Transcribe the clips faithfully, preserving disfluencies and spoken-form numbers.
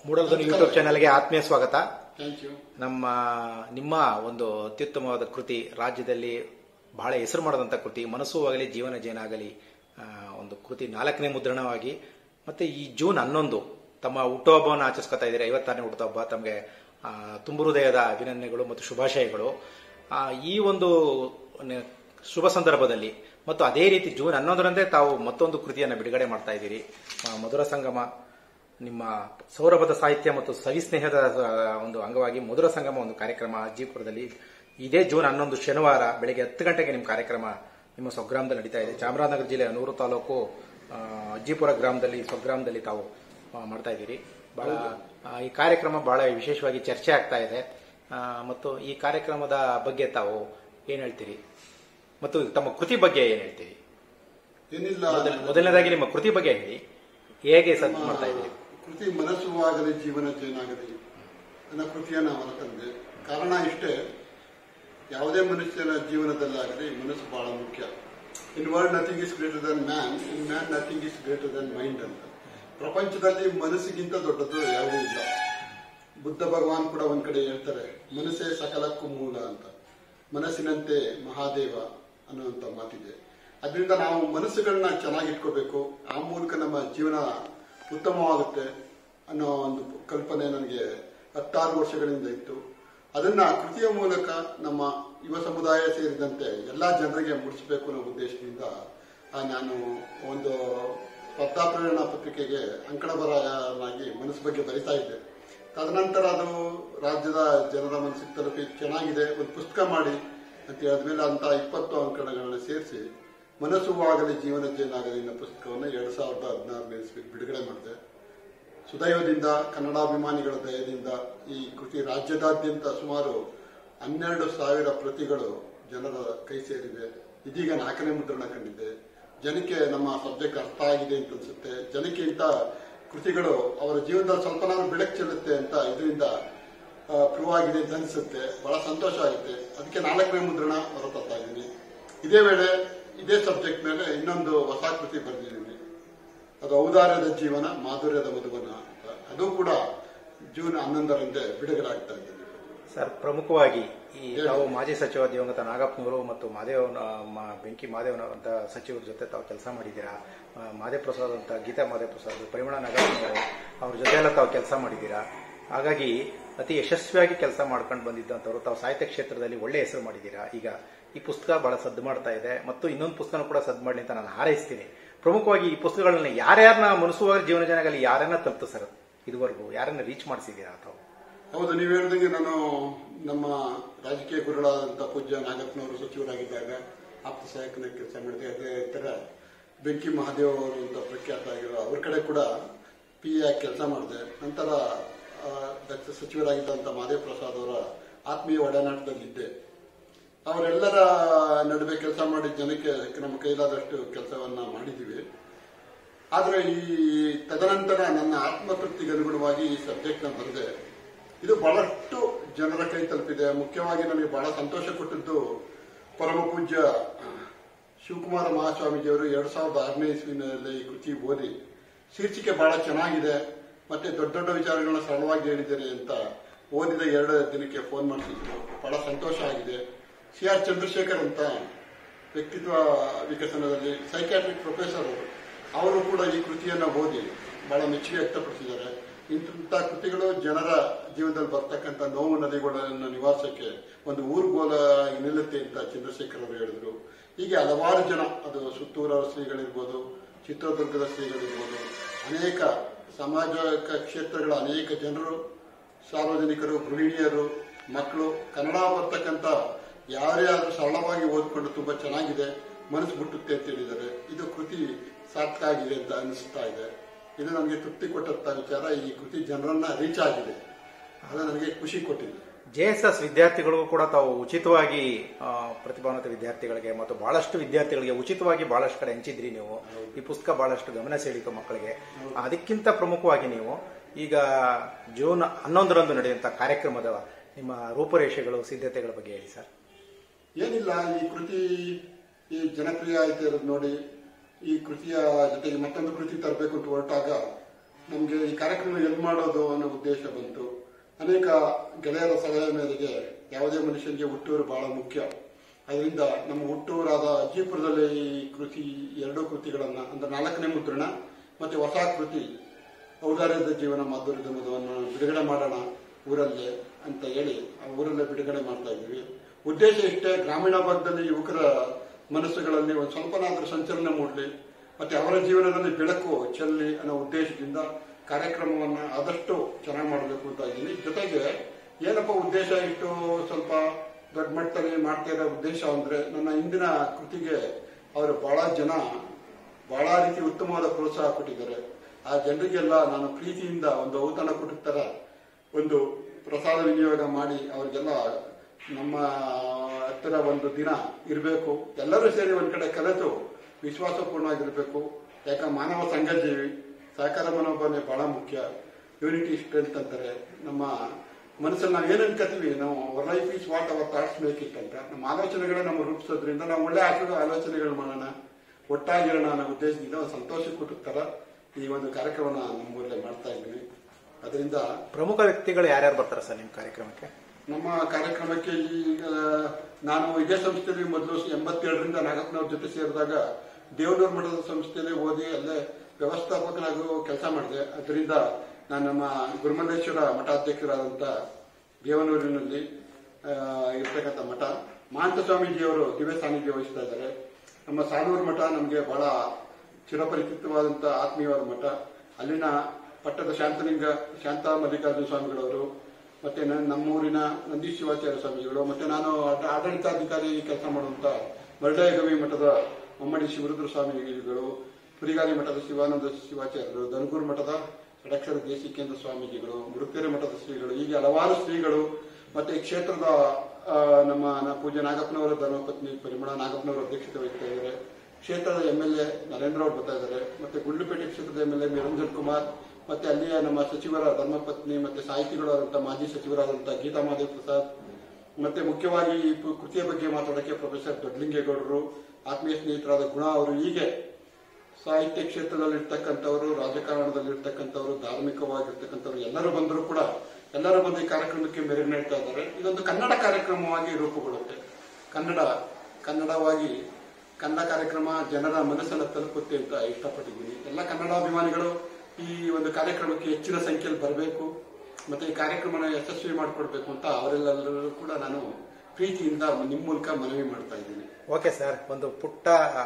ಮೂಡಲ್ದನಿ YouTube ಚಾನೆಲ್ಗೆ ಆತ್ಮೀಯ ಸ್ವಾಗತ. Thank you. ನಮ್ಮ ನಿಮ್ಮ ಒಂದು ಅತ್ಯುತ್ತಮವಾದ ಕೃತಿ, ರಾಜ್ಯದಲ್ಲಿ ಬಹಳ ಹೆಸರು ಮಾಡಿದಂಥ ಕೃತಿ ಮನಸ್ಸು ಆಗಲಿ ಜೀವನ ಜೇನಾಗಲಿ ಒಂದು ಕೃತಿ ನಾಲ್ಕನೇ ಮುದ್ರಣವಾಗಿ ಮತ್ತೆ ಈ ಜೂನ್ ಹನ್ನೊಂದು ತಮ್ಮ ಹುಟ್ಟುಹಬ್ಬವನ್ನು ಆಚರಿಸ್ಕೊತಾ ಇದ್ದೀರಿ. ಐವತ್ತಾರನೇ ಹುಟ್ಟುಹಬ್ಬ. ತಮಗೆ ತುಂಬು ಹೃದಯದ ಅಭಿನಂದನೆಗಳು ಮತ್ತು ಶುಭಾಶಯಗಳು. ಈ ಒಂದು ಶುಭ ಸಂದರ್ಭದಲ್ಲಿ ಮತ್ತು ಅದೇ ರೀತಿ ಜೂನ್ ಹನ್ನೊಂದರಂದೇ ತಾವು ಮತ್ತೊಂದು ಕೃತಿಯನ್ನು ಬಿಡುಗಡೆ ಮಾಡ್ತಾ ಇದ್ದೀರಿ. ಮಧುರ ಸಂಗಮ, ನಿಮ್ಮ ಸೌರಭದ ಸಾಹಿತ್ಯ ಮತ್ತು ಸವಿಸ್ನೇಹದ ಒಂದು ಅಂಗವಾಗಿ ಮಧುರ ಸಂಗಮ ಒಂದು ಕಾರ್ಯಕ್ರಮ ಅಜ್ಜಿಪುರದಲ್ಲಿ ಇದೇ ಜೂನ್ ಹನ್ನೊಂದು ಶನಿವಾರ ಬೆಳಗ್ಗೆ ಹತ್ತು ಗಂಟೆಗೆ ನಿಮ್ಮ ಕಾರ್ಯಕ್ರಮ ನಿಮ್ಮ ಸ್ವಗ್ರಾಮದಲ್ಲಿ ನಡೀತಾ ಇದೆ. ಚಾಮರಾಜನಗರ ಜಿಲ್ಲೆಯ ನೂರು ತಾಲೂಕು ಅಜ್ಜಿಪುರ ಗ್ರಾಮದಲ್ಲಿ ಸ್ವಗ್ರಾಮದಲ್ಲಿ ತಾವು ಮಾಡ್ತಾ ಇದ್ದೀರಿ. ಬಹಳ ಈ ಕಾರ್ಯಕ್ರಮ ಬಹಳ ವಿಶೇಷವಾಗಿ ಚರ್ಚೆ ಆಗ್ತಾ ಇದೆ. ಮತ್ತು ಈ ಕಾರ್ಯಕ್ರಮದ ಬಗ್ಗೆ ತಾವು ಏನ್ ಹೇಳ್ತೀರಿ ಮತ್ತು ತಮ್ಮ ಕೃತಿ ಬಗ್ಗೆ ಏನ್ ಹೇಳ್ತೀರಿ? ಏನಿಲ್ಲ, ಮೊದಲನೇದಾಗಿ ನಿಮ್ಮ ಕೃತಿ ಬಗ್ಗೆ ಹೇಳಿ, ಹೇಗೆ ಸದ್ ಮಾಡ್ತಾ ಇದ್ದೀರಿ? ಕೃತಿ ಮನಸ್ಸು ಆಗಲಿ ಜೀವನ ಜೇನಾಗಲಿ ನನ್ನ ಕೃತಿಯನ್ನು ಹೊರತಂದೆ. ಕಾರಣ ಇಷ್ಟೇ, ಯಾವುದೇ ಮನುಷ್ಯನ ಜೀವನದಲ್ಲಾಗಲಿ ಮನಸ್ಸು ಬಹಳ ಮುಖ್ಯ. In world nothing is greater than man, in man nothing is greater than mind ಅಂತ. ಪ್ರಪಂಚದಲ್ಲಿ ಮನಸ್ಸಿಗಿಂತ ದೊಡ್ಡದು ಯಾವುದೂ ಇಲ್ಲ. ಬುದ್ಧ ಭಗವಾನ್ ಕೂಡ ಒಂದ್ ಕಡೆ ಹೇಳ್ತಾರೆ, ಮನಸ್ಸೇ ಸಕಲಕ್ಕೂ ಮೂಲ ಅಂತ. ಮನಸ್ಸಿನಂತೆ ಮಹಾದೇವ ಅನ್ನುವಂತ ಮಾತಿದೆ. ಅದರಿಂದ ನಾವು ಮನಸ್ಸುಗಳನ್ನ ಚೆನ್ನಾಗಿಟ್ಕೋಬೇಕು. ಆ ಮೂಲಕ ನಮ್ಮ ಜೀವನ ಉತ್ತಮವಾಗುತ್ತೆ ಅನ್ನೋ ಒಂದು ಕಲ್ಪನೆ ನನಗೆ ಹತ್ತಾರು ವರ್ಷಗಳಿಂದ ಇತ್ತು. ಅದನ್ನ ಕೃತಿಯ ಮೂಲಕ ನಮ್ಮ ಯುವ ಸಮುದಾಯ ಸೇರಿದಂತೆ ಎಲ್ಲಾ ಜನರಿಗೆ ಮುಡಿಸಬೇಕು ಅನ್ನೋ ಉದ್ದೇಶದಿಂದ ನಾನು ಒಂದು ಸ್ಪರ್ಧಾ ಪ್ರೇರಣಾ ಪತ್ರಿಕೆಗೆ ಅಂಕಣ ಬರಹನಾಗಿ ಮನಸ್ಸು ಬಗ್ಗೆ ಬರಿತಾ ಇದ್ದೆ. ತದನಂತರ ಅದು ರಾಜ್ಯದ ಜನರ ಮನಸ್ಸಿಗೆ ತಲುಪಿ ಚೆನ್ನಾಗಿದೆ, ಒಂದು ಪುಸ್ತಕ ಮಾಡಿ ಅಂತ ಹೇಳಿದ್ಮೇಲೆ ಅಂತ ಇಪ್ಪತ್ತು ಅಂಕಣಗಳನ್ನ ಸೇರಿಸಿ ಮನಸ್ಸು ಆಗಲಿ ಜೀವನ ಜೇನಾಗಲಿ ಅನ್ನೋ ಪುಸ್ತಕವನ್ನು ಎರಡ್ ಸಾವಿರದ ಹದಿನಾರನೇ ಬಿಡುಗಡೆ ಮಾಡಿದೆ. ಸುದೈವದಿಂದ, ಕನ್ನಡಾಭಿಮಾನಿಗಳ ದಯದಿಂದ ಈ ಕೃತಿ ರಾಜ್ಯದಾದ್ಯಂತ ಸುಮಾರು ಹನ್ನೆರಡು ಸಾವಿರ ಪ್ರತಿಗಳು ಜನರ ಕೈ ಸೇರಿವೆ. ಇದೀಗ ನಾಲ್ಕನೇ ಮುದ್ರಣ ಕಂಡಿದೆ. ಜನಕ್ಕೆ ನಮ್ಮ ಸಬ್ಜೆಕ್ಟ್ ಅರ್ಥ ಆಗಿದೆ ಅಂತ ಅನ್ಸುತ್ತೆ. ಜನಕ್ಕೆ ಇಂಥ ಕೃತಿಗಳು ಅವರ ಜೀವನದಲ್ಲಿ ಸ್ವಲ್ಪನಾದ್ರೂ ಬೆಳಕು ಚೆಲ್ಲುತ್ತೆ ಅಂತ ಇದರಿಂದ ಪ್ರೂವ್ ಆಗಿದೆ ಅಂತ ಅನಿಸುತ್ತೆ. ಬಹಳ ಸಂತೋಷ ಆಗುತ್ತೆ. ಅದಕ್ಕೆ ನಾಲ್ಕನೇ ಮುದ್ರಣ ಹೊರತರ್ತಾ ಇದ್ದೀನಿ. ಇದೇ ವೇಳೆ ಇದೇ ಸಬ್ಜೆಕ್ಟ್ ಮೇಲೆ ಇನ್ನೊಂದು ಹೊಸ ಕೃತಿ ಬರೆದಿದ್ದೀನಿ. ಅದು ಔದಾರ್ಯದ ಜೀವನ ಮಾಧುರ್ಯದ ಮಧುವನ ಅಂತ. ಅದು ಕೂಡ ಜೂನ್ ಹನ್ನೊಂದರಂದೇ ಬಿಡುಗಡೆ ಆಗ್ತಾ ಇದ್ದೀನಿ. ಸರ್, ಪ್ರಮುಖವಾಗಿ ಈ ತಾವು ಮಾಜಿ ಸಚಿವ ದಿವಂಗತ ನಾಗಪ್ಪನವರು ಮತ್ತು ಮಾದೇವನ ಬೆಂಕಿ ಮಾದೇವನವರಂತ ಸಚಿವರ ಜೊತೆ ತಾವು ಕೆಲಸ ಮಾಡಿದ್ದೀರಾ. ಮಾದೇಪ್ರಸಾದ್ ಅಂತ ಗೀತಾ ಮಾದೇಪ್ರಸಾದ್, ಪರಿಮಳ ನಾಗಪ್ಪನವರು ಅವ್ರ ಜೊತೆ ಎಲ್ಲ ತಾವು ಕೆಲಸ ಮಾಡಿದ್ದೀರಾ. ಹಾಗಾಗಿ ಅತಿ ಯಶಸ್ವಿಯಾಗಿ ಕೆಲಸ ಮಾಡ್ಕೊಂಡು ಬಂದಿದ್ದಂಥವ್ರು. ತಾವು ಸಾಹಿತ್ಯ ಕ್ಷೇತ್ರದಲ್ಲಿ ಒಳ್ಳೆ ಹೆಸರು ಮಾಡಿದ್ದೀರಾ. ಈಗ ಈ ಪುಸ್ತಕ ಬಹಳ ಸದ್ದು ಮಾಡ್ತಾ ಇದೆ ಮತ್ತು ಇನ್ನೊಂದು ಪುಸ್ತಕ ಕೂಡ ಸದ್ದು ಮಾಡಲಿ ಅಂತ ನಾನು ಹಾರೈಸ್ತೀನಿ. ಪ್ರಮುಖವಾಗಿ ಈ ಪುಸ್ತಕಗಳನ್ನ ಯಾರ್ಯಾರನ್ನ ಮನಸ್ಸುವಾಗ ಜೀವನ ಜನಾಗಲಿ ಯಾರನ್ನ ತಲುಪ್ತು ಸರ್? ಇದುವರೆಗೂ ಯಾರನ್ನ ರೀಚ್ ಮಾಡಿಸಿದ್ದೀರಾ ತಾವು? ಹೌದು, ನೀವು ಹೇಳಿದಂಗೆ ನಾನು ನಮ್ಮ ರಾಜಕೀಯ ಗುರುಗಳಾದಂತಹ ಪೂಜ್ಯ ನಾಗಪ್ಪನವರು ಸಚಿವರಾಗಿದ್ದಾಗ ಆಪ್ತ ಸಹಾಯಕನ ಕೆಲಸ ಮಾಡಿದೆ. ಅದೇ ತರ ಬೆಂಕಿ ಮಹಾದೇವ್ ಅವರು ಅಂತ ಪ್ರಖ್ಯಾತ ಆಗಿರೋ ಅವ್ರ ಕಡೆ ಕೂಡ ಪಿ ಎ ಕೆಲಸ ಮಾಡಿದೆ. ನಂತರ ದಕ್ಷ ಸಚಿವರಾಗಿದ್ದಂತ ಮಾದೇವ್ ಪ್ರಸಾದ್ ಅವರ ಆತ್ಮೀಯ ಒಡನಾಟದಲ್ಲಿದ್ದೆ. ಅವರೆಲ್ಲರ ನಡುವೆ ಕೆಲಸ ಮಾಡಿ ಜನಕ್ಕೆ ನಮ್ಮ ಕೈಲಾದಷ್ಟು ಕೆಲಸವನ್ನ ಮಾಡಿದ್ದೀವಿ. ಆದ್ರೆ ಈ ತದನಂತರ ನನ್ನ ಆತ್ಮತೃಪ್ತಿಗೆ ಅನುಗುಣವಾಗಿ ಈ ಸಬ್ಜೆಕ್ಟ್ ನ ಬರೆದೆ. ಇದು ಬಹಳಷ್ಟು ಜನರ ಕೈ ತಲುಪಿದೆ. ಮುಖ್ಯವಾಗಿ ನನಗೆ ಬಹಳ ಸಂತೋಷ ಕೊಟ್ಟಿದ್ದು ಪರಮ ಪೂಜ್ಯ ಶಿವಕುಮಾರ ಮಹಾಸ್ವಾಮೀಜಿಯವರು ಎರಡ್ ಸಾವಿರದ ಆರನೇ ಇಸ್ವಿನಲ್ಲಿ ಈ ಕೃತಿ ಓದಿ ಶೀರ್ಷಿಕೆ ಬಹಳ ಚೆನ್ನಾಗಿದೆ ಮತ್ತೆ ದೊಡ್ಡ ದೊಡ್ಡ ವಿಚಾರಗಳನ್ನ ಸರಳವಾಗಿ ಹೇಳಿದ್ದೇನೆ ಅಂತ ಓದಿದ ಎರಡು ದಿನಕ್ಕೆ ಫೋನ್ ಮಾಡಿಸಿದ್ರು. ಬಹಳ ಸಂತೋಷ ಆಗಿದೆ. ಸಿ ಆರ್ ಚಂದ್ರಶೇಖರ್ ಅಂತ ವ್ಯಕ್ತಿತ್ವ ವಿಕಸನದಲ್ಲಿ ಸೈಕ್ಯಾಟ್ರಿಕ್ ಪ್ರೊಫೆಸರ್, ಅವರು ಕೂಡ ಈ ಕೃತಿಯನ್ನ ಓದಿ ಬಹಳ ಮೆಚ್ಚುಗೆ ವ್ಯಕ್ತಪಡಿಸಿದ್ದಾರೆ. ಇಂಥ ಕೃತಿಗಳು ಜನರ ಜೀವನದಲ್ಲಿ ಬರ್ತಕ್ಕಂಥ ನೋವು ನದಿಗಳನ್ನು ನಿವಾರಿಸಕ್ಕೆ ಒಂದು ಊರುಗೋಲ ನಿಲ್ಲುತ್ತೆ ಅಂತ ಚಂದ್ರಶೇಖರ್ ಅವರು ಹೇಳಿದ್ರು. ಹೀಗೆ ಹಲವಾರು ಜನ, ಅದು ಸುತ್ತೂರ ಶ್ರೀಗಳಿರ್ಬೋದು, ಚಿತ್ರದುರ್ಗದ ಶ್ರೀಗಳಿರ್ಬೋದು, ಅನೇಕ ಸಮಾಜ ಕ್ಷೇತ್ರಗಳ ಅನೇಕ ಜನರು, ಸಾರ್ವಜನಿಕರು, ಗೃಹಿಣಿಯರು, ಮಕ್ಕಳು ಕನ್ನಡ ಬರ್ತಕ್ಕಂಥ ಯಾರೇ ಆದ್ರೂ ಸರಳವಾಗಿ ಓದ್ಕೊಂಡು ತುಂಬಾ ಚೆನ್ನಾಗಿದೆ, ಮನಸ್ಸು ಮುಟ್ಟುತ್ತೆ ಅಂತ ಹೇಳಿದ್ದಾರೆ. ಇದು ಕೃತಿ ಸಾರ್ಥಕ ಆಗಿದೆ ಅಂತ ಅನಿಸ್ತಾ ಇದೆ. ಇದು ನನಗೆ ತೃಪ್ತಿ ಕೊಟ್ಟಂತ ವಿಚಾರ. ಈ ಕೃತಿ ಜನರನ್ನ ರೀಚ್ ಆಗಿದೆ, ಅದು ನನಗೆ ಖುಷಿ ಕೊಟ್ಟಿದೆ. ಜೆ ಎಸ್ ಎಸ್ ವಿದ್ಯಾರ್ಥಿಗಳಿಗೂ ಕೂಡ ತಾವು ಉಚಿತವಾಗಿ ಪ್ರತಿಭಾನ್ವಿತ ವಿದ್ಯಾರ್ಥಿಗಳಿಗೆ ಮತ್ತು ಬಹಳಷ್ಟು ವಿದ್ಯಾರ್ಥಿಗಳಿಗೆ ಉಚಿತವಾಗಿ ಬಹಳಷ್ಟು ಕಡೆ ಹಂಚಿದ್ರಿ ನೀವು. ಈ ಪುಸ್ತಕ ಬಹಳಷ್ಟು ಗಮನ ಸೆಳೀತು ಮಕ್ಕಳಿಗೆ. ಅದಕ್ಕಿಂತ ಪ್ರಮುಖವಾಗಿ ನೀವು ಈಗ ಜೂನ್ ಹನ್ನೊಂದರಂದು ನಡೆಯುವಂತಹ ಕಾರ್ಯಕ್ರಮದ ನಿಮ್ಮ ರೂಪುರೇಷೆಗಳು, ಸಿದ್ಧತೆಗಳ ಬಗ್ಗೆ ಹೇಳಿ ಸರ್. ಏನಿಲ್ಲ, ಈ ಕೃತಿ ಈ ಜನಪ್ರಿಯ ಆಯ್ತು ಇರೋದು ನೋಡಿ ಈ ಕೃತಿಯ ಜೊತೆಗೆ ಮತ್ತೊಂದು ಕೃತಿ ತರಬೇಕು ಅಂತ ಹೊರಟಾಗ ನಮಗೆ ಈ ಕಾರ್ಯಕ್ರಮ ಎಲ್ಲಿ ಮಾಡೋದು ಅನ್ನೋ ಉದ್ದೇಶ ಬಂತು. ಅನೇಕ ಗೆಳೆಯರ ಸಲಹೆ ಮೇರೆಗೆ ಯಾವುದೇ ಮನುಷ್ಯನಿಗೆ ಹುಟ್ಟೂರು ಬಹಳ ಮುಖ್ಯ. ಅದರಿಂದ ನಮ್ಮ ಹುಟ್ಟೂರಾದ ಅಜ್ಜಿಪುರದಲ್ಲಿ ಈ ಕೃತಿ ಎರಡೂ ಕೃತಿಗಳನ್ನ ಅಂದ್ರೆ ನಾಲ್ಕನೇ ಮುದ್ರಣ ಮತ್ತೆ ಹೊಸ ಕೃತಿ ಔದಾರ್ಯದ ಜೀವನ ಮಾಧುರ್ಯದ ಮಧುವನ್ನು ಬಿಡುಗಡೆ ಮಾಡೋಣ ಊರಲ್ಲೇ ಅಂತ ಹೇಳಿ ಆ ಊರಲ್ಲೇ ಬಿಡುಗಡೆ ಮಾಡ್ತಾ ಇದ್ದೀವಿ. ಉದ್ದೇಶ ಇಷ್ಟೇ, ಗ್ರಾಮೀಣ ಭಾಗದಲ್ಲಿ ಯುವಕರ ಮನಸ್ಸುಗಳಲ್ಲಿ ಒಂದು ಸ್ವಲ್ಪನಾದ್ರೂ ಸಂಚಲನ ಮೂಡಲಿ ಮತ್ತೆ ಅವರ ಜೀವನದಲ್ಲಿ ಬೆಳಕು ಚೆಲ್ಲಿ ಅನ್ನೋ ಉದ್ದೇಶದಿಂದ ಕಾರ್ಯಕ್ರಮವನ್ನು ಆದಷ್ಟು ಚೆನ್ನಾಗಿ ಮಾಡಬೇಕು ಅಂತ ಇದ್ದೀನಿ. ಜೊತೆಗೆ ಏನಪ್ಪ ಉದ್ದೇಶ ಇಟ್ಟು ಸ್ವಲ್ಪ ದೊಡ್ಡ ಮಟ್ಟದಲ್ಲಿ ಮಾಡ್ತಾ ಇರೋ ಉದ್ದೇಶ ಅಂದ್ರೆ ನನ್ನ ಹಿಂದಿನ ಕೃತಿಗೆ ಅವರು ಬಹಳ ಜನ ಬಹಳ ರೀತಿ ಉತ್ತಮವಾದ ಪ್ರೋತ್ಸಾಹ ಕೊಟ್ಟಿದ್ದಾರೆ. ಆ ಜನರಿಗೆಲ್ಲ ನಾನು ಪ್ರೀತಿಯಿಂದ ಒಂದು ಔತಣ ಕೊಟ್ಟ ತರ ಒಂದು ಪ್ರಸಾದ ವಿನಿಯೋಗ ಮಾಡಿ ಅವರಿಗೆಲ್ಲ ನಮ್ಮ ಹತ್ತಿರ ಒಂದು ದಿನ ಇರಬೇಕು, ಎಲ್ಲರೂ ಸೇರಿ ಒಂದ್ ಕಡೆ ಕಲಿತು ವಿಶ್ವಾಸಪೂರ್ಣವಾಗಿರ್ಬೇಕು. ಯಾಕ ಮಾನವ ಸಂಘಜೀವಿ, ಸಹಕಾರ ಮನೋಭಾವನೆ ಬಹಳ ಮುಖ್ಯ. ಯೂನಿಟಿ ಸ್ಟ್ರೆಂತ್ ಅಂತಾರೆ. ನಮ್ಮ ಮನಸ್ಸಲ್ಲಿ ನಾವು ಏನ್ ಅನ್ಕೋತೀವಿ, ನಾವು our life is what our thoughts make it ಅಂತ ನಮ್ಮ ಆಲೋಚನೆಗಳೇ ನಮ್ಮ ರೂಪಿಸೋದ್ರಿಂದ ನಾವು ಒಳ್ಳೆ ಆಟದ ಆಲೋಚನೆಗಳು ಮಾಡೋಣ, ಒಟ್ಟಾಗಿರೋಣ ಅನ್ನೋ ಉದ್ದೇಶದಿಂದ ಒಂದು ಸಂತೋಷ ಕೊಟ್ಟಿರ್ತಾರ ಈ ಒಂದು ಕಾರ್ಯಕ್ರಮನ ನಮ್ಮೂರಲ್ಲೇ ಮಾಡ್ತಾ ಇದ್ವಿ. ಅದರಿಂದ ಪ್ರಮುಖ ವ್ಯಕ್ತಿಗಳು ಯಾರ್ಯಾರು ಬರ್ತಾರೆ ಸರ್ ನಿಮ್ಮ ಕಾರ್ಯಕ್ರಮಕ್ಕೆ? ನಮ್ಮ ಕಾರ್ಯಕ್ರಮಕ್ಕೆ ಈಗ ನಾನು ಇದೇ ಸಂಸ್ಥೆಯಲ್ಲಿ ಮೊದಲು ಎಂಬತ್ತೇಳರಿಂದ ನಾಗಪ್ಪನವ್ರ ಜೊತೆ ಸೇರಿದಾಗ ದೇವನೂರು ಮಠದ ಸಂಸ್ಥೆಯಲ್ಲಿ ಓದಿ ಅಲ್ಲೇ ವ್ಯವಸ್ಥಾಪಕನಾಗಿ ಕೆಲಸ ಮಾಡಿದೆ. ಅದರಿಂದ ನಾನು ನಮ್ಮ ಗುರುಮಲ್ಲೇಶ್ವರ ಮಠಾಧ್ಯಕ್ಷರಾದಂಥ ದೇವನೂರಿನಲ್ಲಿ ಇರ್ತಕ್ಕಂಥ ಮಠ ಮಹಾಂತ ಸ್ವಾಮೀಜಿಯವರು ದಿವ್ಯ ಸಾನ್ನಿಧ್ಯ ವಹಿಸ್ತಾ ಇದ್ದಾರೆ. ನಮ್ಮ ಸಾಲೂರು ಮಠ ನಮಗೆ ಬಹಳ ಚಿರಪರಿಚಿತವಾದಂಥ ಆತ್ಮೀಯವಾದ ಮಠ. ಅಲ್ಲಿನ ಪಟ್ಟದ ಶಾಂತಲಿಂಗ ಶಾಂತ ಮಲ್ಲಿಕಾರ್ಜುನ ಸ್ವಾಮಿಗಳವರು ಮತ್ತೆ ನಮ್ಮೂರಿನ ನಂದೀಶ್ ಶಿವಾಚಾರ್ಯ ಸ್ವಾಮಿಗಳು ಮತ್ತೆ ನಾನು ಆಡಳಿತಾಧಿಕಾರಿ ಕೆಲಸ ಮಾಡುವಂತ ಮರಡೇಗವಿ ಮಠದ ಮಮ್ಮಡಿ ಶಿವರುದ್ರ ಸ್ವಾಮಿಗಳು, ಪುರಿಗಾಲಿ ಮಠದ ಶಿವಾನಂದ ಶಿವಾಚಾರ್ಯರು, ದನಗೂರು ಮಠದ ಷಡಕ್ಷರ ದೇಶಿಕೇಂದ್ರ ಸ್ವಾಮೀಜಿಗಳು, ಮುಡುಕೆರೆ ಮಠದ ಶ್ರೀಗಳು, ಹೀಗೆ ಹಲವಾರು ಶ್ರೀಗಳು ಮತ್ತೆ ಈ ಕ್ಷೇತ್ರದ ನಮ್ಮ ಪೂಜ್ಯ ನಾಗಪ್ಪನವರ ಧರ್ಮಪತ್ನಿ ಪರಿಮಳ ನಾಗಪ್ಪನವರ ಅಧ್ಯಕ್ಷತೆ ವಹಿಸ್ತಾ ಇದ್ದಾರೆ. ಕ್ಷೇತ್ರದ ಎಂ ಎಲ್ ಎ ನರೇಂದ್ರ ಅವರು ಬರ್ತಾ ಇದ್ದಾರೆ. ಮತ್ತೆ ಗುಂಡ್ಲುಪೇಟೆ ಕ್ಷೇತ್ರದ M L A Niranjan Kumar ಮತ್ತೆ ಅಲ್ಲಿಯ ನಮ್ಮ ಸಚಿವರ ಧರ್ಮಪತ್ನಿ ಮತ್ತೆ ಸಾಹಿತಿಗಳಾದಂತಹ ಮಾಜಿ ಸಚಿವರಾದಂತಹ ಗೀತಾ ಮಾದೇವ್ ಪ್ರಸಾದ್ ಮತ್ತೆ ಮುಖ್ಯವಾಗಿ ಈ ಕೃತಿಯ ಬಗ್ಗೆ ಮಾತಾಡೋಕೆ ಪ್ರೊಫೆಸರ್ ದೊಡ್ಡಲಿಂಗೇಗೌಡರು, ಆತ್ಮೀಯ ಸ್ನೇಹಿತರಾದ ಗುಣ ಅವರು, ಹೀಗೆ ಸಾಹಿತ್ಯ ಕ್ಷೇತ್ರದಲ್ಲಿರ್ತಕ್ಕಂಥವರು, ರಾಜಕಾರಣದಲ್ಲಿರ್ತಕ್ಕಂಥವರು, ಧಾರ್ಮಿಕವಾಗಿರ್ತಕ್ಕಂಥವ್ರು ಎಲ್ಲರೂ ಬಂದರೂ ಕೂಡ ಎಲ್ಲರೂ ಬಂದು ಈ ಕಾರ್ಯಕ್ರಮಕ್ಕೆ ಮೆರುಗು ನೀಡ್ತಾ ಇದ್ದಾರೆ. ಇದೊಂದು ಕನ್ನಡ ಕಾರ್ಯಕ್ರಮವಾಗಿ ರೂಪುಗೊಳ್ಳುತ್ತೆ. ಕನ್ನಡ ಕನ್ನಡವಾಗಿ ಕನ್ನಡ ಕಾರ್ಯಕ್ರಮ ಜನರ ಮನಸ್ಸನ್ನು ತಲುಪುತ್ತೆ ಅಂತ ಇಷ್ಟಪಟ್ಟಿದ್ದೀನಿ. ಎಲ್ಲ ಕನ್ನಡಾಭಿಮಾನಿಗಳು ಈ ಒಂದು ಕಾರ್ಯಕ್ರಮಕ್ಕೆ ಹೆಚ್ಚಿನ ಸಂಖ್ಯೆಯಲ್ಲಿ ಬರಬೇಕು ಮತ್ತೆ ಈ ಕಾರ್ಯಕ್ರಮನ ಯಶಸ್ವಿ ಮಾಡಿಕೊಡ್ಬೇಕು ಅಂತ ಅವರೆಲ್ಲರೂ ಕೂಡ ನಾನು ಪ್ರೀತಿಯಿಂದ ನಿಮ್ಮ ಮೂಲಕ ಮನವಿ ಮಾಡ್ತಾ ಇದ್ದೀನಿ. ಓಕೆ ಸರ್, ಒಂದು ಪುಟ್ಟ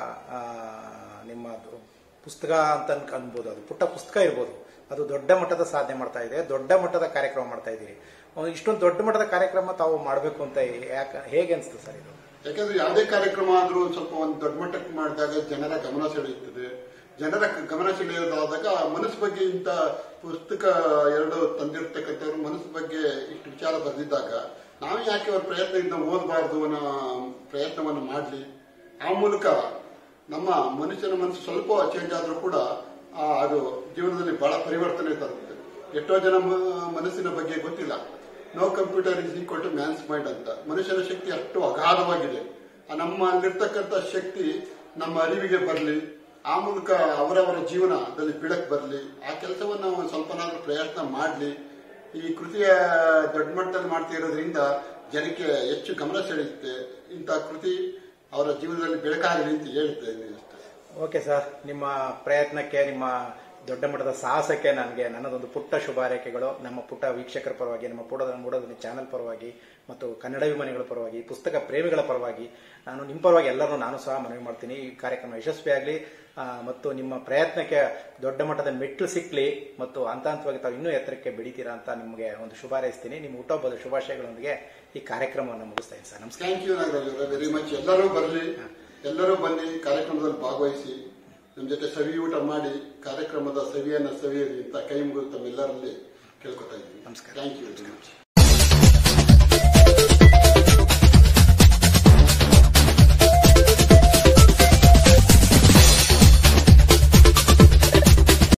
ನಿಮ್ಮ ಪುಸ್ತಕ ಅಂತ ಅನ್ಬೋದು, ಅದು ಪುಟ್ಟ ಪುಸ್ತಕ ಇರ್ಬೋದು, ಅದು ದೊಡ್ಡ ಮಟ್ಟದ ಸಾಧನೆ ಮಾಡ್ತಾ ಇದೆ, ದೊಡ್ಡ ಮಟ್ಟದ ಕಾರ್ಯಕ್ರಮ ಮಾಡ್ತಾ ಇದ್ದೀರಿ. ಇಷ್ಟೊಂದು ದೊಡ್ಡ ಮಟ್ಟದ ಕಾರ್ಯಕ್ರಮ ತಾವು ಮಾಡಬೇಕು ಅಂತ ಯಾಕೆ ಹೇಗೆ ಅನಿಸ್ತು ಸರ್ ಇದು? ಯಾಕಂದ್ರೆ ಯಾವುದೇ ಕಾರ್ಯಕ್ರಮ ಆದ್ರೂ ಸ್ವಲ್ಪ ಒಂದು ದೊಡ್ಡ ಮಟ್ಟಕ್ಕೆ ಮಾಡಿದಾಗ ಜನರ ಗಮನ ಸೆಳೆಯುತ್ತದೆ. ಜನರ ಗಮನ ಸೆಳೆಯೋದಾದಾಗ ಮನಸ್ಸು ಬಗ್ಗೆ ಇಂತ ಪುಸ್ತಕ ಎರಡು ತಂದಿರ್ತಕ್ಕಂಥವ್ರು ಮನಸ್ಸು ಬಗ್ಗೆ ಇಷ್ಟು ವಿಚಾರ ಬರೆದಿದ್ದಾಗ ನಾವು ಯಾಕೆ ಅವ್ರ ಪ್ರಯತ್ನದಿಂದ ಓದಬಾರ್ದು ಅನ್ನೋ ಪ್ರಯತ್ನವನ್ನು ಮಾಡಲಿ. ಆ ಮೂಲಕ ನಮ್ಮ ಮನುಷ್ಯನ ಮನಸ್ಸು ಸ್ವಲ್ಪ ಚೇಂಜ್ ಆದ್ರೂ ಕೂಡ ಅದು ಜೀವನದಲ್ಲಿ ಬಹಳ ಪರಿವರ್ತನೆ ತರುತ್ತೆ. ಎಷ್ಟೋ ಜನ ಮನಸ್ಸಿನ ಬಗ್ಗೆ ಗೊತ್ತಿಲ್ಲ. No computer is equal to man's mind ಅಂತ. ಮನುಷ್ಯನ ಶಕ್ತಿ ಅಷ್ಟು ಅಗಾಧವಾಗಿದೆ. ನಮ್ಮ ಅಲ್ಲಿರ್ತಕ್ಕಂಥ ಶಕ್ತಿ ನಮ್ಮ ಅರಿವಿಗೆ ಬರಲಿ, ಆ ಮೂಲಕ ಅವರವರ ಜೀವನದಲ್ಲಿ ಬೆಳಕು ಬರಲಿ. ಆ ಕೆಲಸವನ್ನು ಒಂದು ಸ್ವಲ್ಪನಾದ್ರೂ ಪ್ರಯತ್ನ ಮಾಡಲಿ. ಈ ಕೃತಿಯ ದೊಡ್ಡ ಮಟ್ಟದಲ್ಲಿ ಮಾಡ್ತಾ ಇರೋದ್ರಿಂದ ಜನಕ್ಕೆ ಹೆಚ್ಚು ಗಮನ ಸೆಳೆಯುತ್ತೆ. ಇಂಥ ಕೃತಿ ಅವರ ಜೀವನದಲ್ಲಿ ಬೆಳಕಾಗಲಿ ಅಂತ ಹೇಳ್ತೇನೆ ಅಷ್ಟೇ. ಓಕೆ ಸರ್, ನಿಮ್ಮ ಪ್ರಯತ್ನಕ್ಕೆ, ನಿಮ್ಮ ದೊಡ್ಡ ಮಟ್ಟದ ಸಾಹಸಕ್ಕೆ ನನಗೆ ನನ್ನದೊಂದು ಪುಟ್ಟ ಶುಭಾರೈಕೆಗಳು. ನಮ್ಮ ಪುಟ್ಟ ವೀಕ್ಷಕರ ಪರವಾಗಿ, ನಮ್ಮ ಪುಟದ ಮೂಡೋದನಿ ಚಾನೆಲ್ ಪರವಾಗಿ ಮತ್ತು ಕನ್ನಡಾಭಿಮಾನಿಗಳ ಪರವಾಗಿ, ಪುಸ್ತಕ ಪ್ರೇಮಿಗಳ ಪರವಾಗಿ ನಾನು ನಿಮ್ಮ ಪರವಾಗಿ ಎಲ್ಲರೂ ನಾನು ಸಹ ಮನವಿ ಮಾಡ್ತೀನಿ. ಈ ಕಾರ್ಯಕ್ರಮ ಯಶಸ್ವಿಯಾಗಲಿ ಮತ್ತು ನಿಮ್ಮ ಪ್ರಯತ್ನಕ್ಕೆ ದೊಡ್ಡ ಮಟ್ಟದ ಮೆಟ್ಟು ಸಿಕ್ಕಲಿ ಮತ್ತು ಹಂತ ಹಂತವಾಗಿ ತಾವು ಇನ್ನೂ ಎತ್ತರಕ್ಕೆ ಬೆಳೀತೀರಾ ಅಂತ ನಿಮಗೆ ಒಂದು ಶುಭಾರೈಸ್ತೀನಿ. ನಿಮ್ಮ ಹುಟ್ಟುಹಬ್ಬದ ಶುಭಾಶಯಗಳೊಂದಿಗೆ ಈ ಕಾರ್ಯಕ್ರಮವನ್ನು ಮುಗಿಸ್ತಾ ಇದ್ದೀನಿ ಸರ್. ನಮಸ್ಕಾರ. Thank you Nagaraj very much. ಎಲ್ಲರೂ ಬರಲಿ, ಎಲ್ಲರೂ ಬನ್ನಿ, ಕಾರ್ಯಕ್ರಮದಲ್ಲಿ ಭಾಗವಹಿಸಿ, ನಮ್ಮ ಜೊತೆ ಸವಿ ಊಟ ಮಾಡಿ ಕಾರ್ಯಕ್ರಮದ ಸವಿಯನ್ನ ಸವಿಯಲಿ ಅಂತ ಕೈ ಮುಗಿದು ತಮ್ಮೆಲ್ಲರಲ್ಲಿ ಕೇಳ್ಕೊತಾ ಇದ್ದೀನಿ. ನಮಸ್ಕಾರ. Thank you very much.